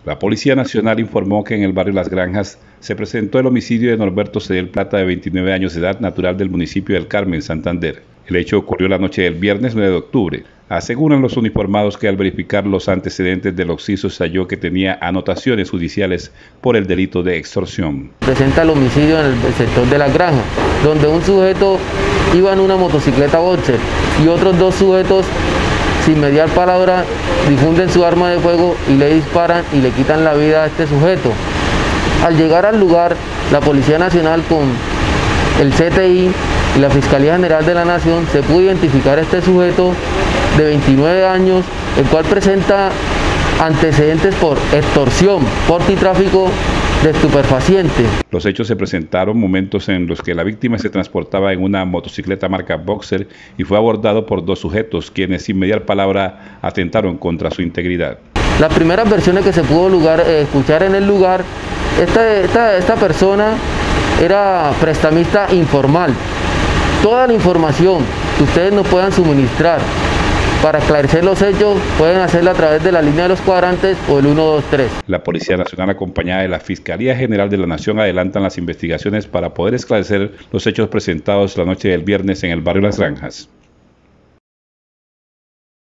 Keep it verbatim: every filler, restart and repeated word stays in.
La Policía Nacional informó que en el barrio Las Granjas se presentó el homicidio de Norberto Cedel Plata, de veintinueve años de edad, natural del municipio del Carmen, Santander. El hecho ocurrió la noche del viernes nueve de octubre. Aseguran los uniformados que al verificar los antecedentes del occiso se halló que tenía anotaciones judiciales por el delito de extorsión. Presenta el homicidio en el sector de Las Granjas, donde un sujeto iba en una motocicleta boxer y otros dos sujetos, sin mediar palabra, difunden su arma de fuego y le disparan y le quitan la vida a este sujeto. Al llegar al lugar, la Policía Nacional con el C T I y la Fiscalía General de la Nación se pudo identificar a este sujeto de veintinueve años, el cual presenta antecedentes por extorsión, porte y tráfico de estupefacientes. Los hechos se presentaron momentos en los que la víctima se transportaba en una motocicleta marca Boxer y fue abordado por dos sujetos, quienes sin mediar palabra atentaron contra su integridad. Las primeras versiones que se pudo lugar, eh, escuchar en el lugar, esta, esta, esta persona era prestamista informal. Toda la información que ustedes nos puedan suministrar para esclarecer los hechos, pueden hacerlo a través de la línea de los cuadrantes o el uno dos tres. La Policía Nacional, acompañada de la Fiscalía General de la Nación, adelantan las investigaciones para poder esclarecer los hechos presentados la noche del viernes en el barrio Las Granjas.